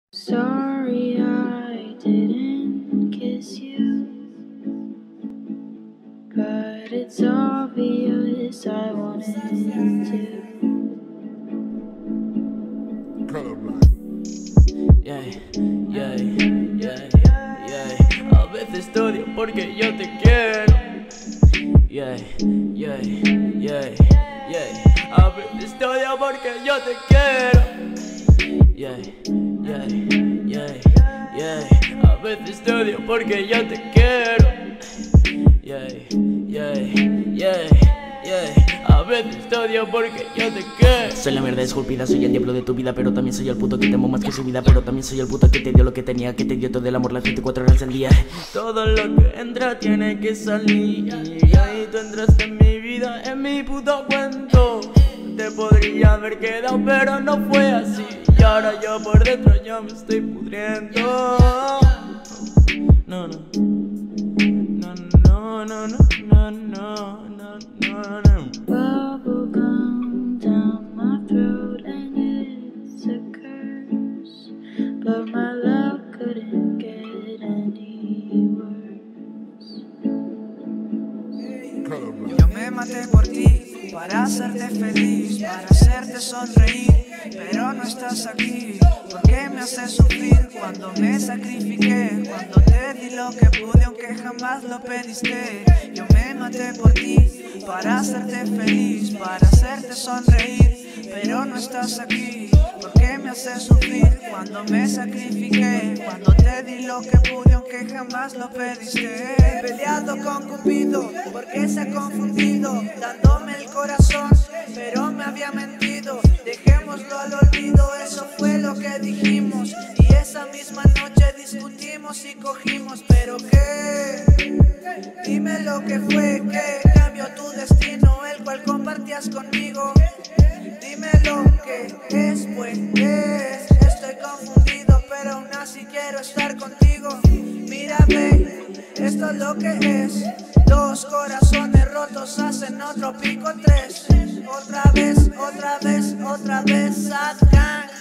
Sorry I didn't kiss you, but it's obvious I wanted to. Yeah, yeah, yeah, yeah. A veces te odio porque yo te quiero. Yeah, yeah, yeah, yeah. A veces te odio porque yo te quiero. Yeah, yeah, yeah, yeah. A veces te odio porque yo te quiero. Yeah, yeah, yeah, yeah. A veces te odio porque yo te quiero. Soy la mierda esculpida, soy el diablo de tu vida, pero también soy el puto que te amo más que su vida. Pero también soy el puto que te dio lo que tenía, que te dio todo el amor las 24 horas al día. Todo lo que entra tiene que salir, y ahí tú entraste en mi vida, en mi puto cuento. Te podría haber quedado, pero no fue así. Y ahora yo por dentro ya me estoy pudriendo. No, no. No, no, no, no, no, no, no, no, no. Bubblegum down my throat and it's a curse, but my love couldn't get any worse. Yo me maté por ti, para hacerte feliz, para hacerte sonreír, pero no estás aquí. ¿Por qué me haces sufrir cuando me sacrifiqué? Cuando te di lo que pude aunque jamás lo pediste. Yo me maté por ti, para hacerte feliz, para hacerte sonreír, pero no estás aquí. ¿Por qué me haces sufrir cuando me sacrifiqué? Cuando te di lo que pude aunque jamás lo pediste. He peleado con Cupido porque se ha confundido, dándome el corazón, pero me había mentido. Dejémoslo al olvido, eso fue lo que dijimos. Y esa misma noche discutimos y cogimos. Pero qué, dime lo que fue, que cambió tu destino, el cual compartías conmigo. Dime lo que es, pues es. Estoy confundido, pero aún así quiero estar contigo. Mira, babe, esto es lo que es. Dos corazones rotos hacen otro pico tres. Otra vez, otra vez, otra vez, sad gang.